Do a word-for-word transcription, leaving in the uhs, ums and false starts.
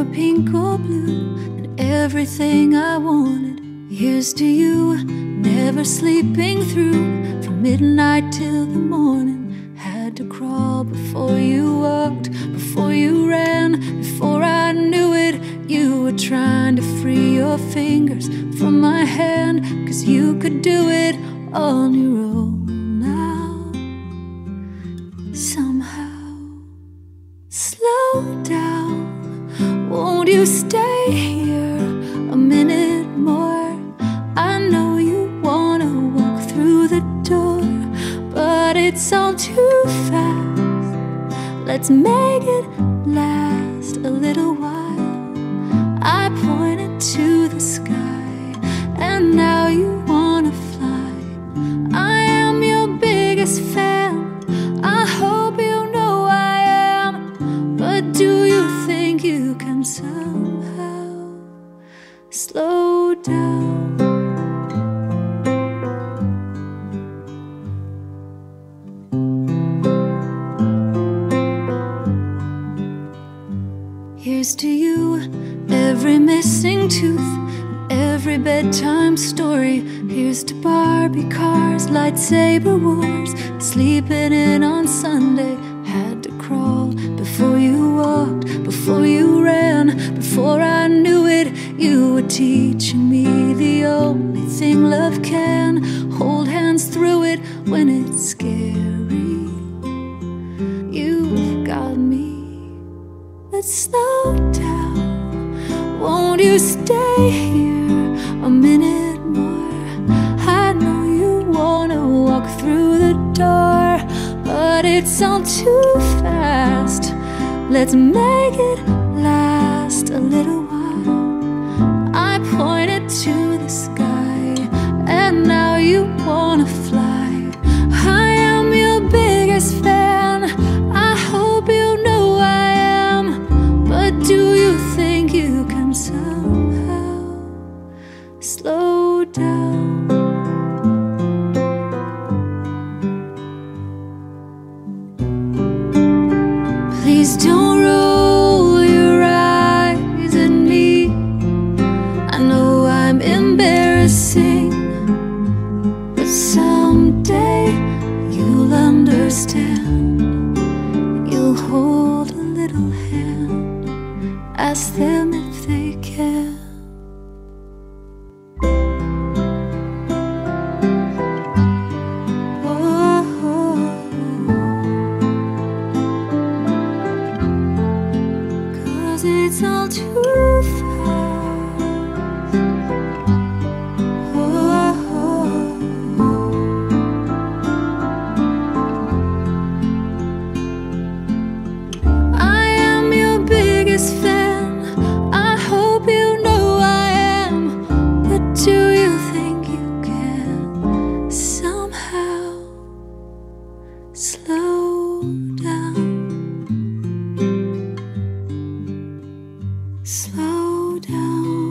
were pink or blue, and everything I wanted. Here's to you, never sleeping through, from midnight till the morning. Had to crawl before you walked, before you ran, before I knew it. You were trying to free your fingers from my hand, 'cause you could do it on your own now. Somehow, slow down, won't you stay here a minute more? I know you wanna walk through the door, but it's all too fast. Let's make it last a little while. I pointed to the sky, and now you wanna fly. I am your biggest fan, I hope you know I am. But do you think you can somehow slow down? Here's to you, every missing tooth, every bedtime story. Here's to Barbie cars, lightsaber wars, sleeping in on Sunday. Had to crawl before you walked, before you ran, before I knew it. You were teaching me the only thing love can. Hold hands through it when it's scary. You've got me. Let's slow down, won't you stay here a minute more? I know you wanna walk through the door, but it's all too fast. Let's make it last a little while. I pointed to the sky, and now you wanna fly. I am your biggest fan, I hope you know I am. But do you think you can somehow slow down? Please don't roll your eyes at me. I know I'm embarrassing, but someday you'll understand. You'll hold a little hand, ask them if they can. It's all too fast. Oh, I am your biggest fan, I hope you know I am. But do you think you can somehow slow down? Slow down.